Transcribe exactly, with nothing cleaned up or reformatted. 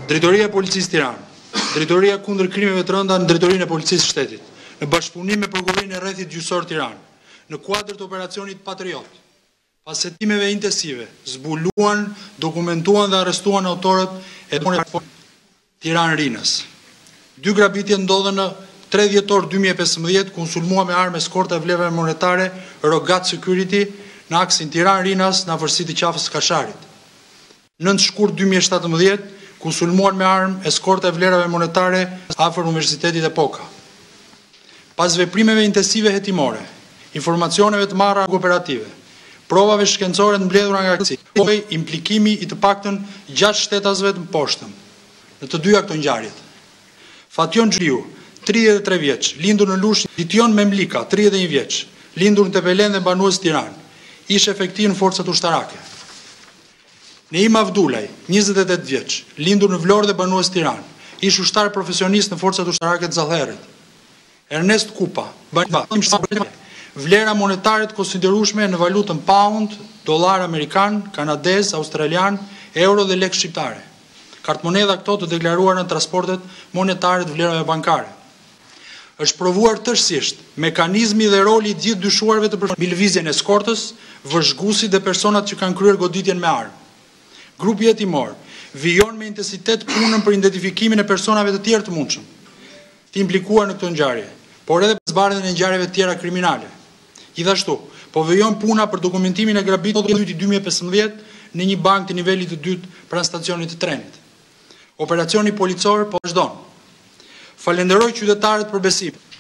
Drejtoria e Policisë Tiranë, Drejtoria kundër krimeve të rënda në Drejtorinë e Policisë Shtetit, në bashkëpunim me Prokurorinë e Rrethit Gjyqësor Tiranë, në kuadër të operacionit Patriot, pas hetimeve intensive, zbuluan, dokumentuan dhe arrestuan autorët e Tiranë Rinës. Dy grabitje ndodhen në tre dhjetor dy mijë e pesëmbëdhjetë, ku sulmua me armë eskorta e vlerave monetare Rogat Security në aksin Tiranë Rinas në afërsitë të qafës Kasharit. nëntë shkurt dy mijë e shtatëmbëdhjetë, ku sulmuan me armë eskorta e vlerave monetare afër Universitetit e Poka. Pas veprimeve intensive hetimore, informacioneve të marra operative, provave shkencore të mbledhura nga kërcimi, implikimi i të paktën gjashtë shtetasve të poshtëm në të dyja këto ngjarjet. Fation Xhiu, tridhjetë e tre vjeç, lindur në Lush, Dition Memlika, tridhjetë e një vjeç, lindur në Tepelen dhe banues Tiranë, ish efektiv në forcat ushtarake. Neim Avdulaj, njëzet e tetë vjeç, lindur në Vlorë dhe banues Tiranë, ish ushtar profesionist në forcat ushtarake të Zallherrit. Ernest Kupa, vlera monetare të konsiderueshme në valutën pound, dollar amerikan, kanadez, australian, euro dhe lek shqiptare. Kartmonedha këto të deklaruar në transportet monetare të vlerave bankare. Është provuar tërësisht mekanizmi dhe roli i gjithë dyshuarve të përfshirë mbi lëvizjen e eskortës, vëzhguesit dhe personat që kanë kryer goditjen me armë. Grupi hetimor vijon me intensitet punën për identifikimin e personave të tjerë të mundshëm, të implikuar në këtë ngjarje, por edhe për zbardhjen e ngjarjeve të tjera kriminale. Gjithashtu, po vijon puna për dokumentimin e grabitit të vitit dy mijë e pesëmbëdhjetë në një bankë të nivelit të dytë pranë stacionit të trenit. Operacioni policor po vazhdon. Falenderoj qytetarët për besimin.